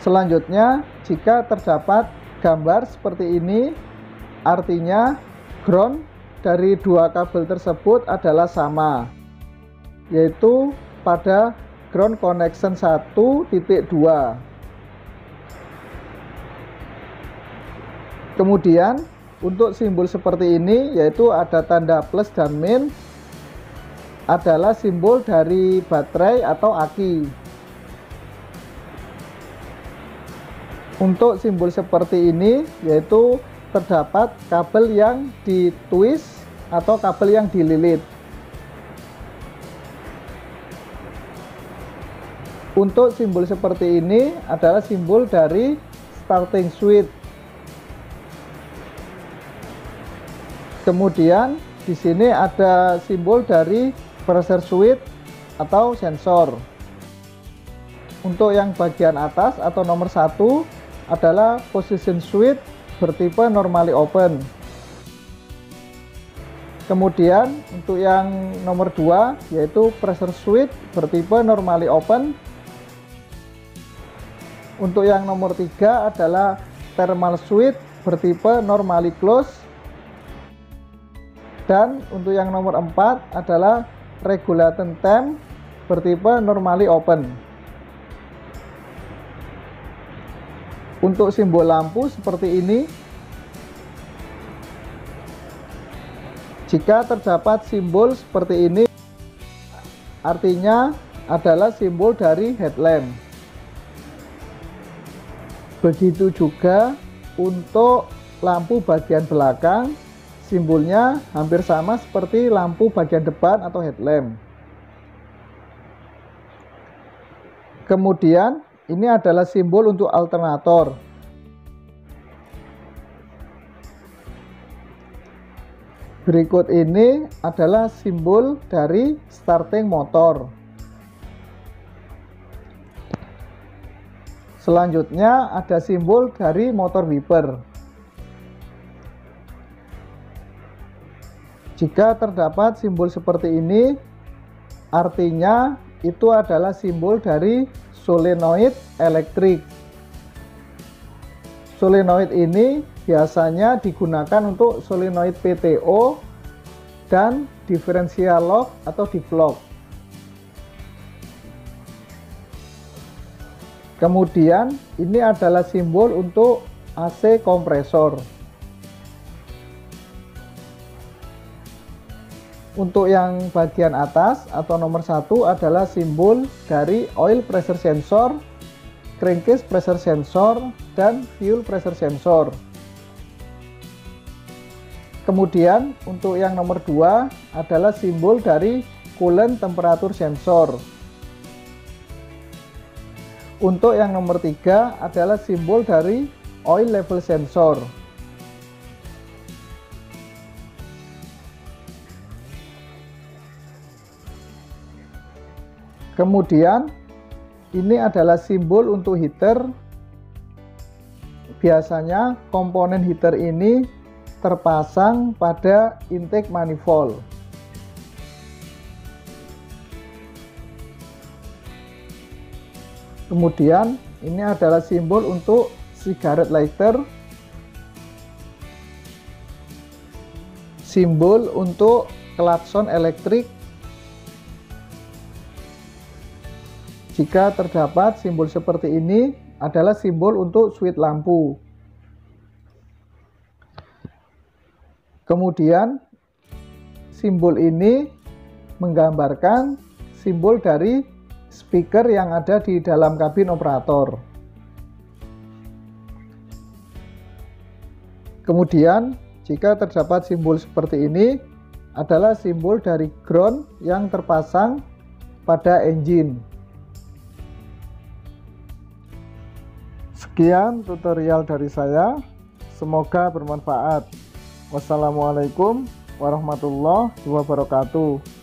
Selanjutnya, jika terdapat gambar seperti ini, artinya ground dari dua kabel tersebut adalah sama, yaitu pada ground connection 1.2. Kemudian untuk simbol seperti ini, yaitu ada tanda plus dan min, adalah simbol dari baterai atau aki. Untuk simbol seperti ini, yaitu terdapat kabel yang ditwist atau kabel yang dililit. Untuk simbol seperti ini adalah simbol dari starting switch. Kemudian di sini ada simbol dari pressure switch atau sensor. Untuk yang bagian atas atau nomor 1 adalah position switch bertipe normally open. Kemudian untuk yang nomor 2 yaitu pressure switch bertipe normally open. Untuk yang nomor 3 adalah thermal switch bertipe normally close. Dan untuk yang nomor 4 adalah regulator temp bertipe normally open. Untuk simbol lampu seperti ini, jika terdapat simbol seperti ini, artinya adalah simbol dari headlamp. Begitu juga untuk lampu bagian belakang, simbolnya hampir sama seperti lampu bagian depan atau headlamp. Kemudian ini adalah simbol untuk alternator. Berikut ini adalah simbol dari starting motor. Selanjutnya ada simbol dari motor wiper. Jika terdapat simbol seperti ini, artinya itu adalah simbol dari solenoid elektrik. Solenoid ini biasanya digunakan untuk solenoid PTO dan differential lock atau divlock. Kemudian ini adalah simbol untuk AC kompresor. Untuk yang bagian atas atau nomor 1 adalah simbol dari oil pressure sensor, crankcase pressure sensor, dan fuel pressure sensor. Kemudian untuk yang nomor 2 adalah simbol dari coolant temperature sensor. Untuk yang nomor 3 adalah simbol dari oil level sensor. Kemudian ini adalah simbol untuk heater. Biasanya komponen heater ini terpasang pada intake manifold. Kemudian ini adalah simbol untuk cigarette lighter, simbol untuk klakson elektrik. Jika terdapat simbol seperti ini adalah simbol untuk switch lampu. Kemudian simbol ini menggambarkan simbol dari speaker yang ada di dalam kabin operator. Kemudian jika terdapat simbol seperti ini adalah simbol dari ground yang terpasang pada engine. Sekian tutorial dari saya, semoga bermanfaat. Wassalamualaikum warahmatullahi wabarakatuh.